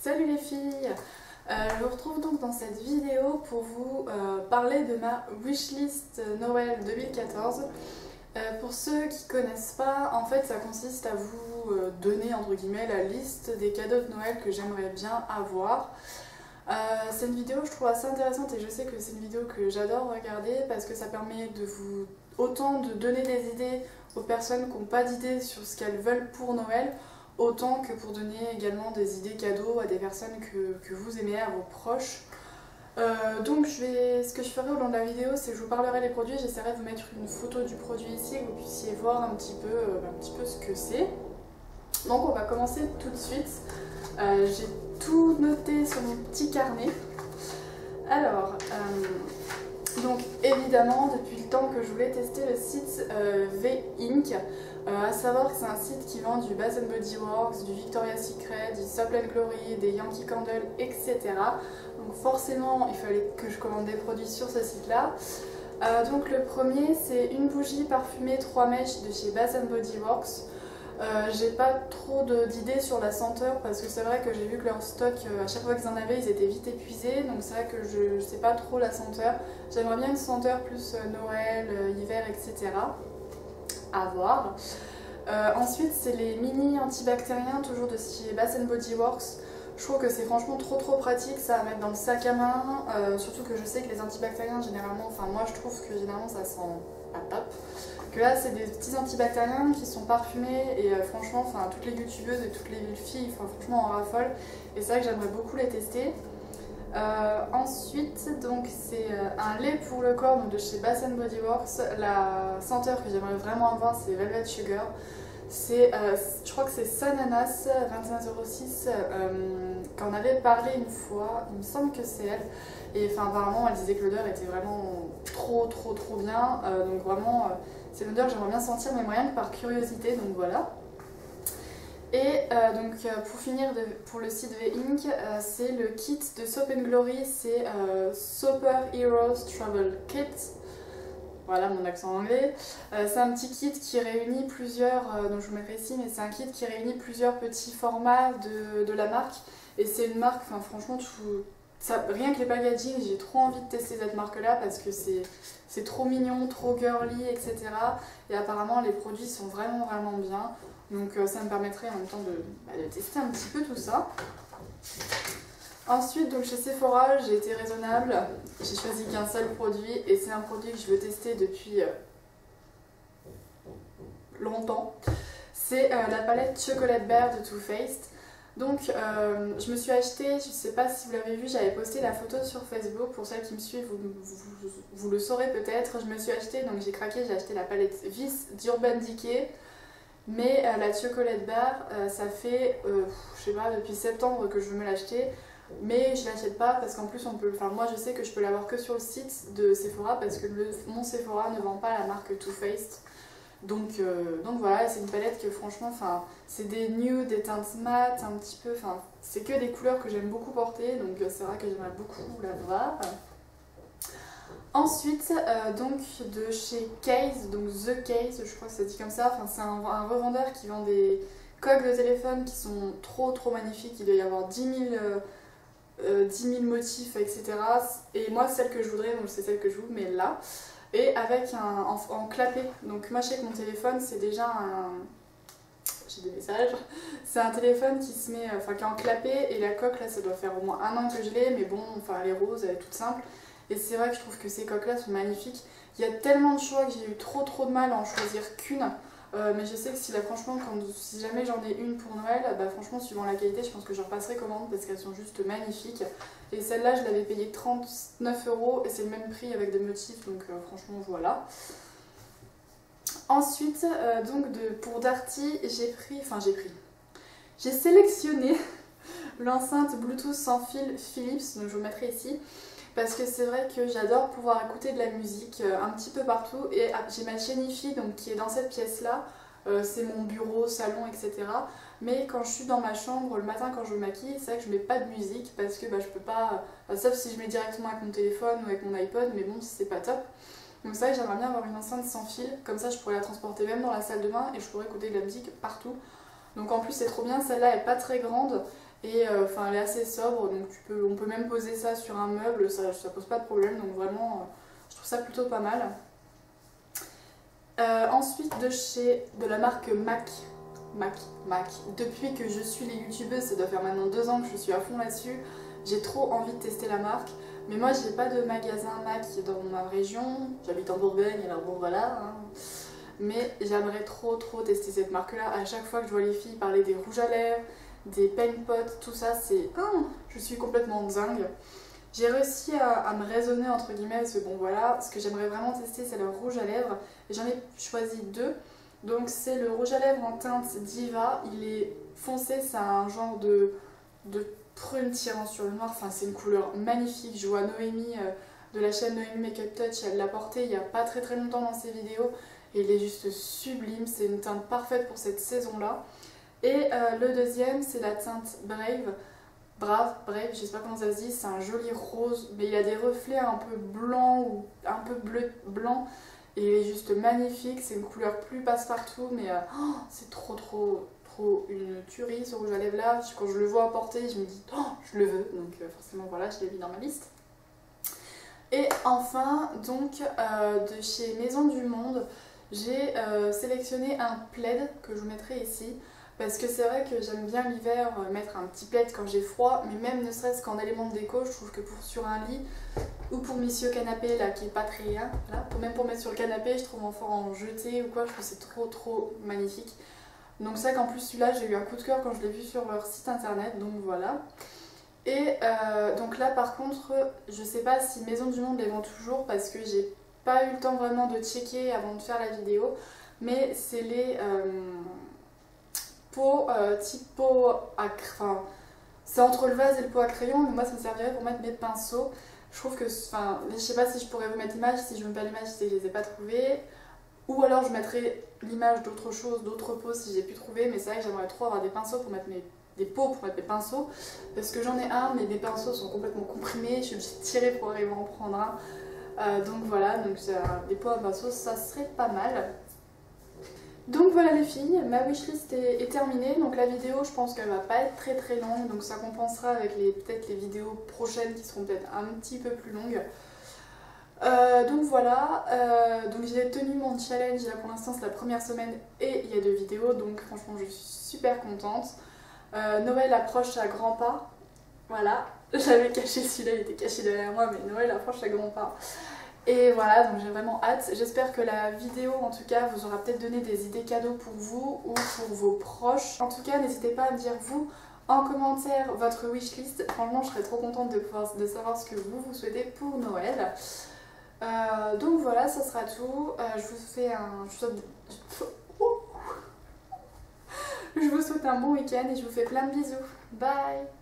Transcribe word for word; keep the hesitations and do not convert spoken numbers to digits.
Salut les filles, euh, je vous retrouve donc dans cette vidéo pour vous euh, parler de ma wishlist Noël deux mille quatorze. Euh, pour ceux qui connaissent pas, en fait ça consiste à vous euh, donner entre guillemets la liste des cadeaux de Noël que j'aimerais bien avoir. Euh, c'est une vidéo que je trouve assez intéressante et je sais que c'est une vidéo que j'adore regarder parce que ça permet de vous autant de donner des idées aux personnes qui n'ont pas d'idées sur ce qu'elles veulent pour Noël, autant que pour donner également des idées cadeaux à des personnes que, que vous aimez, à vos proches. Euh, donc je vais, ce que je ferai au long de la vidéo, c'est que je vous parlerai des produits, j'essaierai de vous mettre une photo du produit ici, que vous puissiez voir un petit peu, euh, un petit peu ce que c'est. Donc on va commencer tout de suite. Euh, J'ai tout noté sur mon petit carnet. Alors, euh, donc évidemment, depuis le temps que je voulais tester le site euh, V-Ink, euh, à savoir que c'est un site qui vend du Bath and Body Works, du Victoria's Secret, du Soap and Glory, des Yankee Candle, et cetera. Donc forcément, il fallait que je commande des produits sur ce site-là. Euh, donc le premier, c'est une bougie parfumée trois mèches de chez Bath and Body Works. Euh, j'ai pas trop d'idées sur la senteur parce que c'est vrai que j'ai vu que leur stock, euh, à chaque fois qu'ils en avaient, ils étaient vite épuisés, donc c'est vrai que je, je sais pas trop la senteur. J'aimerais bien une senteur plus euh, Noël, euh, hiver, et cetera. À voir. Euh, ensuite, c'est les mini antibactériens, toujours de chez Bath and Body Works. Je trouve que c'est franchement trop trop pratique ça à mettre dans le sac à main, euh, surtout que je sais que les antibactériens généralement, enfin moi je trouve que généralement ça sent pas top. Que là c'est des petits antibactériens qui sont parfumés et euh, franchement, enfin toutes les youtubeuses et toutes les filles, enfin, franchement en raffolent et c'est vrai que j'aimerais beaucoup les tester. Euh, ensuite, donc c'est euh, un lait pour le corps donc de chez Bath and Body Works. La senteur que j'aimerais vraiment avoir, c'est Velvet Sugar. C'est, euh, je crois que c'est Sananas, vingt et un zéro six, euh, qu'on avait parlé une fois, il me semble que c'est elle. Et enfin, apparemment, elle disait que l'odeur était vraiment trop, trop, trop bien. Euh, donc vraiment, euh, c'est l'odeur que j'aimerais bien sentir, mais moyen que par curiosité, donc voilà. Et euh, donc euh, pour finir de, pour le site V-Ink, euh, c'est le kit de Soap and Glory, c'est euh, Super Heroes Travel Kit. Voilà mon accent anglais. Euh, c'est un petit kit qui réunit plusieurs, euh, donc je vous mettrai ici, mais c'est un kit qui réunit plusieurs petits formats de, de la marque. Et c'est une marque, enfin franchement, tout, ça, rien que les packaging, j'ai trop envie de tester cette marque-là parce que c'est trop mignon, trop girly, et cetera. Et apparemment les produits sont vraiment vraiment bien. Donc euh, ça me permettrait en même temps de, bah, de tester un petit peu tout ça. Ensuite, donc chez Sephora, j'ai été raisonnable. J'ai choisi qu'un seul produit et c'est un produit que je veux tester depuis euh, longtemps. C'est euh, la palette Chocolate Bear de Too Faced. Donc euh, je me suis acheté, je ne sais pas si vous l'avez vu, j'avais posté la photo sur Facebook. Pour celles qui me suivent, vous, vous, vous le saurez peut-être. Je me suis acheté, donc j'ai craqué, j'ai acheté la palette Vis d'Urban Decay. Mais euh, la Chocolate Bear, euh, ça fait, euh, je sais pas, depuis septembre que je veux me l'acheter. Mais je l'achète pas parce qu'en plus on peut, enfin moi je sais que je peux l'avoir que sur le site de Sephora parce que le, mon Sephora ne vend pas la marque Too Faced. Donc, euh, donc voilà, c'est une palette que franchement, enfin c'est des nudes, des teintes mat, un petit peu, enfin c'est que des couleurs que j'aime beaucoup porter, donc c'est vrai que j'aimerais beaucoup l'avoir. Ensuite, euh, donc de chez Case, donc The Case, je crois que ça dit comme ça, enfin c'est un, un revendeur qui vend des coques de téléphone qui sont trop trop magnifiques, il doit y avoir dix mille euh, Euh, dix mille motifs, et cetera. Et moi, celle que je voudrais, donc c'est celle que je vous mets là, et avec un en, en clapet. Donc moi, je sais que mon téléphone, c'est déjà un... J'ai des messages. C'est un téléphone qui se met, enfin qui est en clapet, et la coque là, ça doit faire au moins un an que je l'ai, mais bon, enfin elle est rose, elle est toute simple. Et c'est vrai que je trouve que ces coques là sont magnifiques. Il y a tellement de choix que j'ai eu trop trop de mal à en choisir qu'une. Euh, mais je sais que si, là, franchement, quand, si jamais j'en ai une pour Noël, bah franchement, suivant la qualité, je pense que je repasserai commande parce qu'elles sont juste magnifiques. Et celle-là, je l'avais payée trente-neuf euros et c'est le même prix avec des motifs, donc euh, franchement, voilà. Ensuite, euh, donc de, pour Darty, j'ai pris, enfin j'ai pris, j'ai sélectionné l'enceinte Bluetooth sans fil Philips, donc je vous mettrai ici. Parce que c'est vrai que j'adore pouvoir écouter de la musique euh, un petit peu partout et ah, j'ai ma chaîne Hi-Fi donc qui est dans cette pièce là, euh, c'est mon bureau, salon, et cetera. Mais quand je suis dans ma chambre le matin quand je me maquille, c'est vrai que je mets pas de musique parce que bah, je peux pas, euh, sauf si je mets directement avec mon téléphone ou avec mon iPod, mais bon c'est pas top. Donc c'est vrai que j'aimerais bien avoir une enceinte sans fil, comme ça je pourrais la transporter même dans la salle de bain et je pourrais écouter de la musique partout. Donc en plus c'est trop bien, celle-là elle est pas très grande. Et enfin, euh, elle est assez sobre, donc tu peux, on peut même poser ça sur un meuble, ça, ça pose pas de problème, donc vraiment, euh, je trouve ça plutôt pas mal. Euh, ensuite, de chez, de la marque MAC, MAC, MAC. Depuis que je suis les youtubeuses, ça doit faire maintenant deux ans que je suis à fond là-dessus. J'ai trop envie de tester la marque. Mais moi, j'ai pas de magasin MAC dans ma région. J'habite en Bourgogne, alors bon voilà. Hein. Mais j'aimerais trop trop tester cette marque-là. À chaque fois que je vois les filles parler des rouges à lèvres, des paint pots, tout ça, c'est... Oh, je suis complètement dingue. J'ai réussi à, à me raisonner entre guillemets, parce que bon voilà, ce que j'aimerais vraiment tester, c'est le rouge à lèvres. Et j'en ai choisi deux. Donc c'est le rouge à lèvres en teinte Diva. Il est foncé, c'est un genre de, de prune tirant sur le noir. Enfin, c'est une couleur magnifique. Je vois Noémie euh, de la chaîne Noémie Makeup Touch, elle l'a porté il n'y a pas très très longtemps dans ses vidéos. Et il est juste sublime. C'est une teinte parfaite pour cette saison-là. Et euh, le deuxième, c'est la teinte Brave. Brave, Brave, je sais pas comment ça se dit. C'est un joli rose, mais il a des reflets un peu blancs ou un peu bleu blanc. Et il est juste magnifique, c'est une couleur plus passe-partout, mais euh, oh, c'est trop trop trop une tuerie ce rouge à lèvres là. Quand je le vois porter, je me dis oh, je le veux, donc euh, forcément voilà, je l'ai mis dans ma liste. Et enfin, donc euh, de chez Maison du Monde, j'ai euh, sélectionné un plaid que je vous mettrai ici. Parce que c'est vrai que j'aime bien l'hiver mettre un petit plaid quand j'ai froid, mais même ne serait-ce qu'en élément de déco, je trouve que pour sur un lit ou pour Monsieur Canapé là qui est pas très rien, là, pour, même pour mettre sur le canapé, je trouve enfin en jeté ou quoi, je trouve c'est trop trop magnifique. Donc c'est vrai qu'en plus celui-là j'ai eu un coup de cœur quand je l'ai vu sur leur site internet, donc voilà. Et euh, donc là par contre, je sais pas si Maison du Monde les vend toujours parce que j'ai pas eu le temps vraiment de checker avant de faire la vidéo, mais c'est les... Euh, pot, euh, type pot à crayon, enfin, c'est entre le vase et le pot à crayon, mais moi ça me servirait pour mettre mes pinceaux. Je trouve que, enfin, je sais pas si je pourrais vous mettre l'image, si je ne mets pas l'image c'est que je les ai pas trouvées, ou alors je mettrai l'image d'autre chose, d'autres pots si j'ai pu trouver, mais c'est vrai que j'aimerais trop avoir des pinceaux pour mettre mes, des pots pour mettre mes pinceaux, parce que j'en ai un, mais mes pinceaux sont complètement comprimés, je suis obligée de tirer pour arriver à en prendre un, euh, donc voilà, donc euh, des pots à pinceaux ça serait pas mal. Donc voilà les filles, ma wishlist est, est terminée, donc la vidéo je pense qu'elle va pas être très très longue, donc ça compensera avec les peut-être les vidéos prochaines qui seront peut-être un petit peu plus longues. Euh, donc voilà, euh, donc j'ai tenu mon challenge, là pour l'instant c'est la première semaine et il y a deux vidéos, donc franchement je suis super contente. Euh, Noël approche à grands pas, voilà, j'avais caché celui-là, il était caché derrière moi, mais Noël approche à grands pas. Et voilà, donc j'ai vraiment hâte. J'espère que la vidéo, en tout cas, vous aura peut-être donné des idées cadeaux pour vous ou pour vos proches. En tout cas, n'hésitez pas à me dire, vous, en commentaire, votre wishlist. Franchement, je serais trop contente de, pouvoir, de savoir ce que vous, vous souhaitez pour Noël. Euh, donc voilà, ça sera tout. Euh, je vous fais un... Je vous, souhaite... je vous souhaite un bon week-end et je vous fais plein de bisous. Bye!